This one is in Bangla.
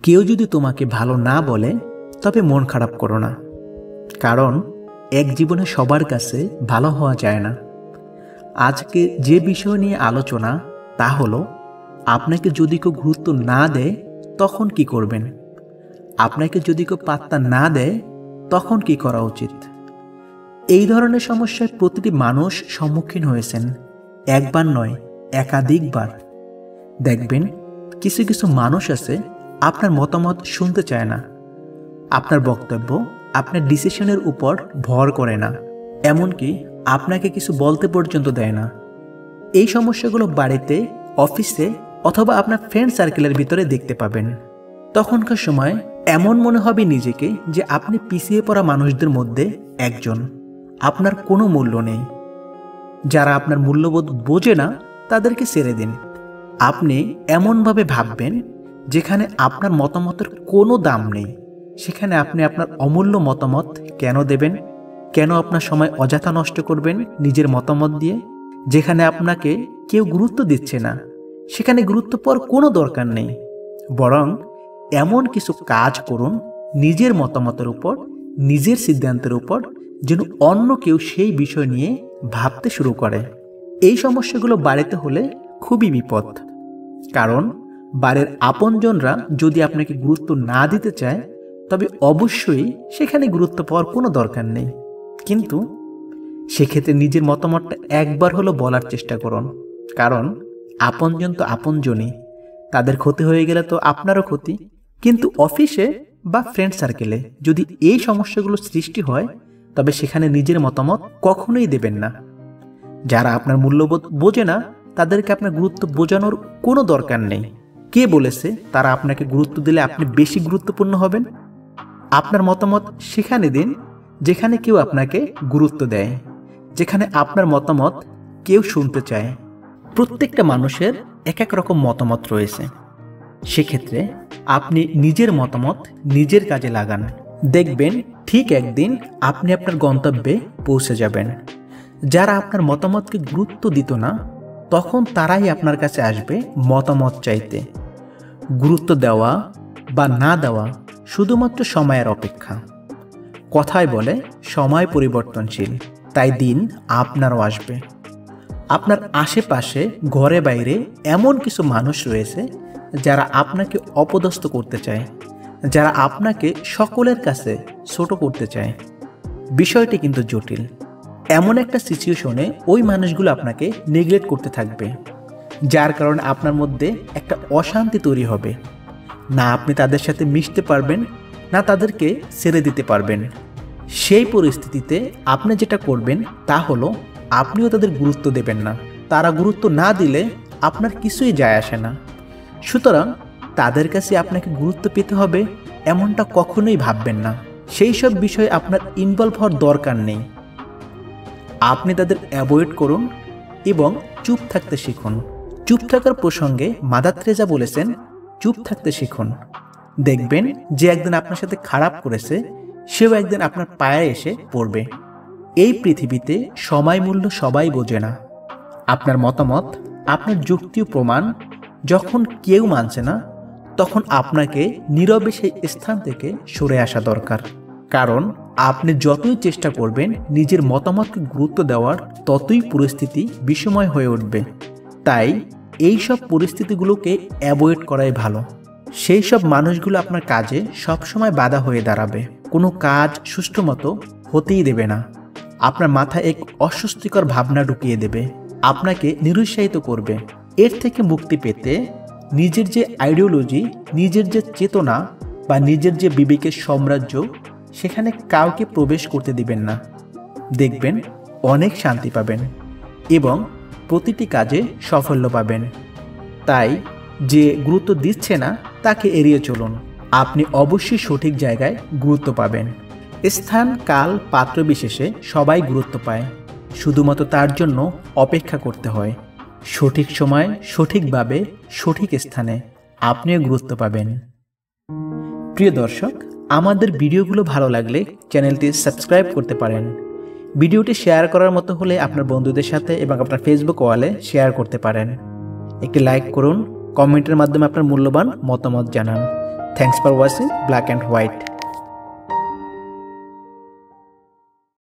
কেউ যদি তোমাকে ভালো না বলে তবে মন খারাপ করো না, কারণ এক জীবনে সবার কাছে ভালো হওয়া যায় না। আজকে যে বিষয় নিয়ে আলোচনা তা হলো, আপনাকে যদি কেউ গুরুত্ব না দেয় তখন কি করবেন, আপনাকে যদি কেউ পাত্তা না দেয় তখন কি করা উচিত। এই ধরনের সমস্যায় প্রতিটি মানুষ সম্মুখীন হয়েছেন, একবার নয় একাধিকবার। দেখবেন কিছু কিছু মানুষ আছে আপনার মতামত শুনতে চায় না, আপনার বক্তব্য আপনার ডিসিশনের উপর ভর করে না, এমনকি আপনাকে কিছু বলতে পর্যন্ত দেয় না। এই সমস্যাগুলো বাড়িতে, অফিসে অথবা আপনার ফ্রেন্ড সার্কেলের ভিতরে দেখতে পাবেন। তখনকার সময় এমন মনে হবে নিজেকে যে আপনি পিছিয়ে পড়া মানুষদের মধ্যে একজন, আপনার কোনো মূল্য নেই। যারা আপনার মূল্যবোধ বোঝে না তাদেরকে ছেড়ে দিন। আপনি এমনভাবে ভাববেন যেখানে আপনার মতামতের কোনো দাম নেই, সেখানে আপনি আপনার অমূল্য মতামত কেন দেবেন, কেন আপনার সময় অযথা নষ্ট করবেন নিজের মতামত দিয়ে। যেখানে আপনাকে কেউ গুরুত্ব দিচ্ছে না সেখানে গুরুত্ব পাওয়ার কোনো দরকার নেই, বরং এমন কিছু কাজ করুন নিজের মতামতের উপর, নিজের সিদ্ধান্তের উপর, যেন অন্য কেউ সেই বিষয় নিয়ে ভাবতে শুরু করে। এই সমস্যাগুলো বাড়িতে হলে খুবই বিপদ, কারণ বাড়ির আপনজনরা যদি আপনাকে গুরুত্ব না দিতে চায় তবে অবশ্যই সেখানে গুরুত্ব পাওয়ার কোনো দরকার নেই। কিন্তু সেক্ষেত্রে নিজের মতামতটা একবার হলো বলার চেষ্টা করুন, কারণ আপনজন তো আপনজনই, তাদের ক্ষতি হয়ে গেলে তো আপনারও ক্ষতি। কিন্তু অফিসে বা ফ্রেন্ড সার্কেলে যদি এই সমস্যাগুলো সৃষ্টি হয় তবে সেখানে নিজের মতামত কখনোই দেবেন না। যারা আপনার মূল্যবোধ বোঝে না তাদেরকে আপনার গুরুত্ব বোঝানোর কোনো দরকার নেই। কে বলেছে তারা আপনাকে গুরুত্ব দিলে আপনি বেশি গুরুত্বপূর্ণ হবেন? আপনার মতামত সেখানে দিন যেখানে কেউ আপনাকে গুরুত্ব দেয়, যেখানে আপনার মতামত কেউ শুনতে চায়। প্রত্যেকটা মানুষের এক এক রকম মতামত রয়েছে, সেক্ষেত্রে আপনি নিজের মতামত নিজের কাজে লাগান। দেখবেন ঠিক একদিন আপনি আপনার গন্তব্যে পৌঁছে যাবেন। যারা আপনার মতামতকে গুরুত্ব দিত না তখন তারাই আপনার কাছে আসবে মতামত চাইতে। গুরুত্ব দেওয়া বা না দেওয়া শুধুমাত্র সময়ের অপেক্ষা। কথায় বলে সময় পরিবর্তনশীল, তাই দিন আপনারও আসবে। আপনার আশেপাশে ঘরে বাইরে এমন কিছু মানুষ রয়েছে যারা আপনাকে অপদস্থ করতে চায়, যারা আপনাকে সকলের কাছে ছোট করতে চায়। বিষয়টি কিন্তু জটিল। এমন একটা সিচুয়েশনে ওই মানুষগুলো আপনাকে নেগলেক্ট করতে থাকবে, যার কারণে আপনার মধ্যে একটা অশান্তি তৈরি হবে। না আপনি তাদের সাথে মিশতে পারবেন, না তাদেরকে ছেড়ে দিতে পারবেন। সেই পরিস্থিতিতে আপনি যেটা করবেন তা হলো, আপনিও তাদের গুরুত্ব দেবেন না। তারা গুরুত্ব না দিলে আপনার কিছুই যায় আসে না। সুতরাং তাদের কাছে আপনাকে গুরুত্ব পেতে হবে এমনটা কখনোই ভাববেন না। সেই সব বিষয়ে আপনার ইনভলভ হওয়ার দরকার নেই। আপনি তাদের অ্যাভয়েড করুন এবং চুপ থাকতে শিখুন। চুপ থাকার প্রসঙ্গে মাদার তেরেসা বলেছেন, চুপ থাকতে শিখুন। দেখবেন যে একদিন আপনার সাথে খারাপ করেছে সেও একদিন আপনার পায়ে এসে পড়বে। এই পৃথিবীতে সময় মূল্য সবাই বোঝে না। আপনার মতামত, আপনার যুক্তি ও প্রমাণ যখন কেউ মানছে না তখন আপনাকে নীরবে সেই স্থান থেকে সরে আসা দরকার। কারণ আপনি যতই চেষ্টা করবেন নিজের মতামতকে গুরুত্ব দেওয়ার, ততই পরিস্থিতি বিষময় হয়ে উঠবে। তাই এই সব পরিস্থিতিগুলোকে অ্যাভয়েড করাই ভালো। সেই সব মানুষগুলো আপনার কাজে সবসময় বাধা হয়ে দাঁড়াবে, কোনো কাজ সুষ্ঠু মতো হতেই দেবে না। আপনার মাথায় এক অস্বস্তিকর ভাবনা ঢুকিয়ে দেবে, আপনাকে নিরুৎসাহিত করবে। এর থেকে মুক্তি পেতে নিজের যে আইডিওলজি, নিজের যে চেতনা বা নিজের যে বিবেকের সাম্রাজ্য, সেখানে কাউকে প্রবেশ করতে দিবেন না। দেখবেন অনেক শান্তি পাবেন এবং প্রতিটি কাজে সাফল্য পাবেন। তাই যে গুরুত্ব দিচ্ছে না তাকে এড়িয়ে চলুন। আপনি অবশ্যই সঠিক জায়গায় গুরুত্ব পাবেন। স্থান, কাল, পাত্র বিশেষে সবাই গুরুত্ব পায়, শুধুমাত্র তার জন্য অপেক্ষা করতে হয়। সঠিক সময়, সঠিকভাবে, সঠিক স্থানে আপনিও গুরুত্ব পাবেন। প্রিয় দর্শক, আমাদের ভিডিওগুলো ভালো লাগলে চ্যানেলটি সাবস্ক্রাইব করতে পারেন। ভিডিওটি শেয়ার করার মতো হলে আপনার বন্ধুদের সাথে এবং আপনার ফেসবুক ওয়ালে শেয়ার করতে পারেন। একটি লাইক করুন, কমেন্টের মাধ্যমে আপনার মূল্যবান মতামত জানান। Thanks for watching black and white.